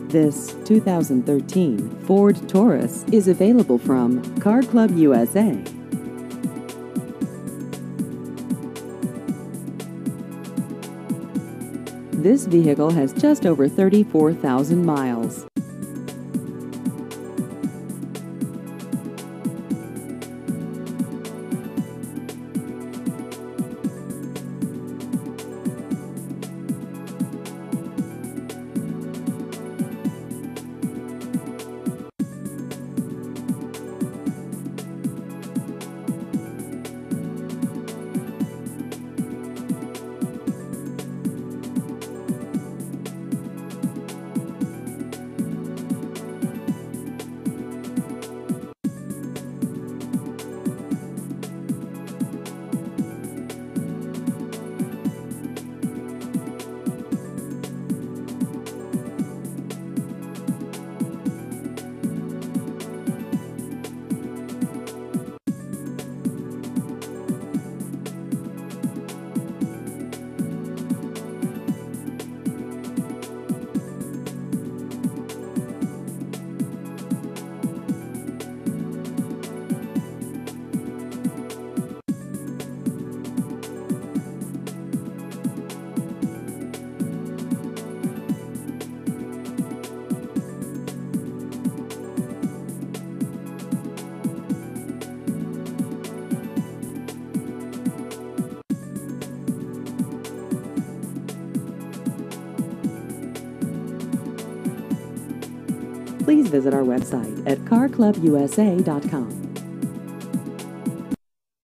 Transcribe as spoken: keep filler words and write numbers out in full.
This two thousand thirteen Ford Taurus is available from Car Club U S A. This vehicle has just over thirty-four thousand miles. Please visit our website at car club U S A dot com.